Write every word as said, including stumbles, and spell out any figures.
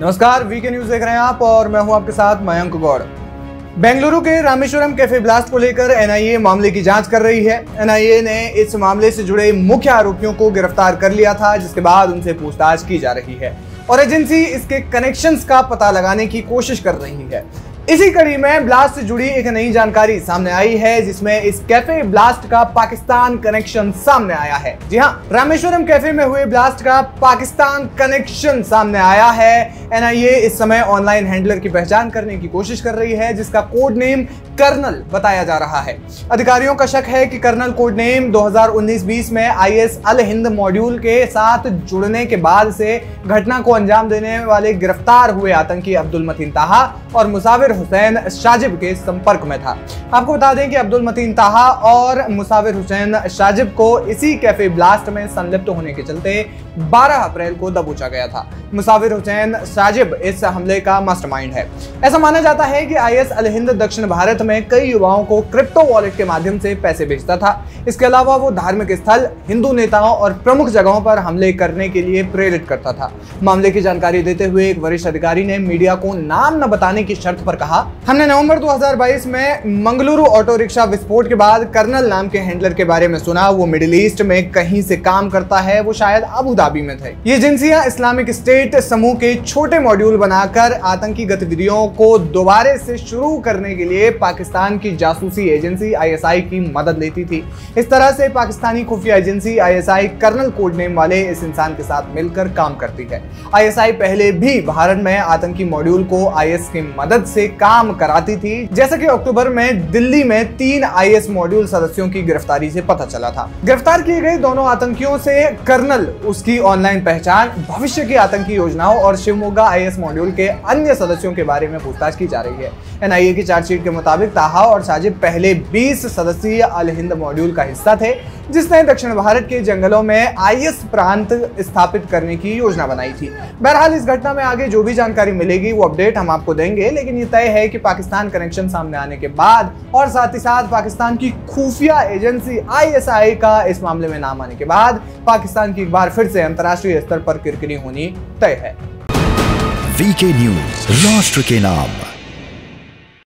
नमस्कार, VK news देख रहे हैं आप और मैं हूं आपके साथ मयंक गौड़। बेंगलुरु के रामेश्वरम कैफे ब्लास्ट को लेकर एनआईए मामले की जांच कर रही है। एनआईए ने इस मामले से जुड़े मुख्य आरोपियों को गिरफ्तार कर लिया था, जिसके बाद उनसे पूछताछ की जा रही है और एजेंसी इसके कनेक्शंस का पता लगाने की कोशिश कर रही है। इसी कड़ी में ब्लास्ट से जुड़ी एक नई जानकारी सामने आई है, जिसमें इस कैफे ब्लास्ट का पाकिस्तान कनेक्शन सामने आया है। जी हां, रामेश्वरम कैफे में हुए ब्लास्ट का पाकिस्तान कनेक्शन सामने आया है। एनआईए इस समय ऑनलाइन हैंडलर की पहचान करने की कोशिश कर रही है, जिसका कोड नेम कर्नल बताया जा रहा है। अधिकारियों का शक है कि कर्नल कोड नेम दो हज़ार उन्नीस बीस में आईएस अल हिंद मॉड्यूल के साथ जुड़ने के बाद से घटना को अंजाम देने वाले गिरफ्तार हुए आतंकी अब्दुल मतीन ताहा और मुसाविर हुसैन शाजिब के संपर्क में था। आपको बता दें कि अब्दुल मतीन ताहा और मुसाविर हुसैन शाजिब को इसी कैफे ब्लास्ट में संलिप्त होने के चलते बारह अप्रैल को दबोचा गया था। मुसाविर हुसैन शाजिब इस हमले का मास्टरमाइंड है। ऐसा माना जाता है कि आईएस अल हिंद दक्षिण भारत में कई युवाओं को क्रिप्टो वॉलेट के माध्यम से पैसे भेजता था। इसके अलावा वो धार्मिक स्थल, हिंदू नेताओं और प्रमुख जगहों पर हमले करने के लिए प्रेरित करता था। मामले की जानकारी देते हुए एक वरिष्ठ अधिकारी ने मीडिया को नाम न बताने की शर्त पर कहा, हमने नवंबर दो हज़ार बाईस में मंगलुरु ऑटो रिक्शा विस्फोट के बाद कर्नल नाम के हैंडलर के बारे में सुना। वो मिडिल ईस्ट में कहीं से काम करता है, वो शायद अबू धाबी में थे। ये एजेंसियां इस्लामिक स्टेट समूह के छोटे मॉड्यूल बनाकर आतंकी गतिविधियों को दोबारा से शुरू करने के लिए पाकिस्तान की जासूसी एजेंसी आईएसआई की मदद लेती थी। इस तरह से पाकिस्तानी खुफिया agency ISI colonel code name वाले इस इंसान के साथ मिलकर काम करती है। आईएसआई पहले भी भारत में आतंकी मॉड्यूल को आईएस की मदद से काम कराती थी, जैसा कि अक्टूबर में दिल्ली में तीन आईएस मॉड्यूल सदस्यों की गिरफ्तारी से पता चला था। गिरफ्तार किए गए दोनों आतंकियों से कर्नल, उसकी ऑनलाइन पहचान, भविष्य की आतंकी योजनाओं और शिवमोगा आईएस मॉड्यूल के अन्य सदस्यों के बारे में पूछताछ की जा रही है। एनआईए की चार्जशीट के मुताबिक ताहा और साजिब पहले बीस सदस्यीय अल हिंद मॉड्यूल का हिस्सा थे, जिसने दक्षिण भारत के जंगलों में आईएस प्रांत स्थापित करने की योजना बनाई थी। बहरहाल इस घटना में आगे जो भी जानकारी मिलेगी वो अपडेट हम आपको देंगे, लेकिन ये तय है कि पाकिस्तान कनेक्शन सामने आने के बाद और साथ ही साथ पाकिस्तान की खुफिया एजेंसी आईएसआई का इस मामले में नाम आने के बाद पाकिस्तान की एक बार फिर से अंतर्राष्ट्रीय स्तर पर किरकिरी होनी तय है। वीके न्यूज, राष्ट्र के नाम।